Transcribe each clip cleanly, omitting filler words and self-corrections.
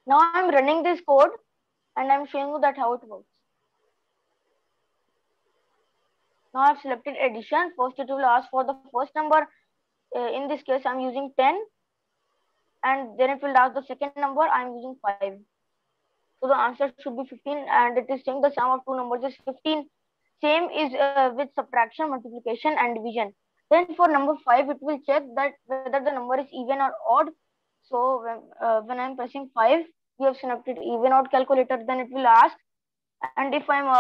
Now I'm running this code and I'm showing you that how it works. Now I've selected addition. First it will ask for the first number. In this case I'm using 10, and then it will ask the second number. I'm using 5. So the answer should be 15, and it is saying the sum of two numbers is 15. Same is with subtraction, multiplication and division. Then for number 5 it will check that whether the number is even or odd. So when I'm pressing 5, you have selected even odd calculator, then it will ask. And if I'm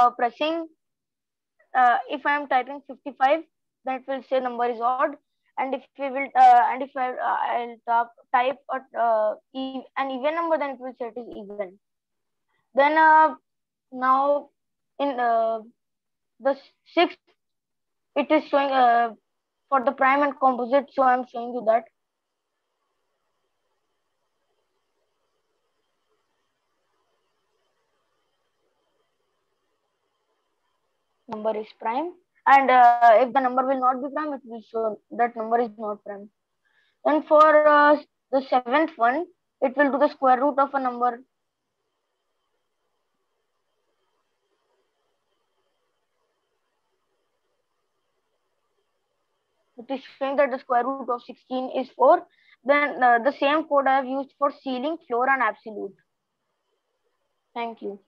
if I'm typing 55, then it will say number is odd. And if we will and if I'll type an even number, then it will say it is even. Then now in the sixth, it is showing for the prime and composite. So I'm showing you that. Number is prime, and if the number will not be prime, it will show that number is not prime. Then for the seventh one, it will do the square root of a number. It is showing that the square root of 16 is 4. Then the same code I have used for ceiling, floor and absolute. Thank you.